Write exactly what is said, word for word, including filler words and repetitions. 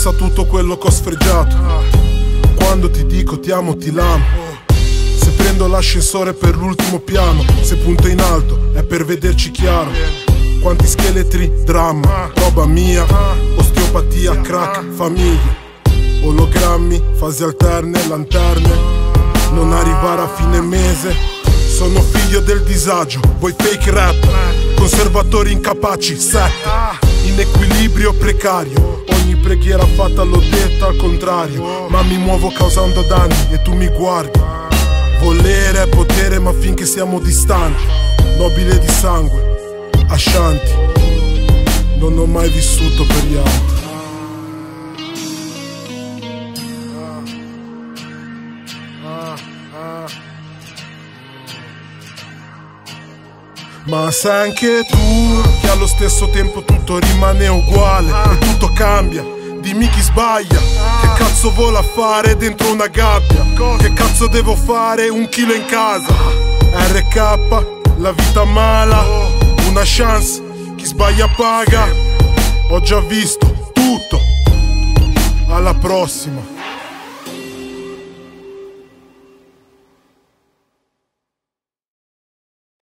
compensa tutto quello che ho sfregiato. Quando ti dico ti amo ti l'amo. Se prendo l'ascensore per l'ultimo piano, se punto in alto è per vederci chiaro. Quanti scheletri, dramma, roba mia, osteopatia, crack, famiglia, ologrammi, fasi alterne, lanterne, non arrivare a fine mese. Sono figlio del disagio, voi fake rapper, conservatori incapaci, setta, in equilibrio precario. Ogni preghiera fatta l'ho detta al contrario, ma mi muovo causando danni e tu mi guardi. Volere è potere ma finché siamo distanti, nobile di sangue, Ashanti, non ho mai vissuto per gli altri. Ma sai anche tu che allo stesso tempo tutto rimane uguale e tutto cambia. Dimmi chi sbaglia, che cazzo vola a fare dentro una gabbia? Che cazzo devo fare un chilo in casa? R K, la vita mala, una chance, chi sbaglia paga. Ho già visto tutto, alla prossima.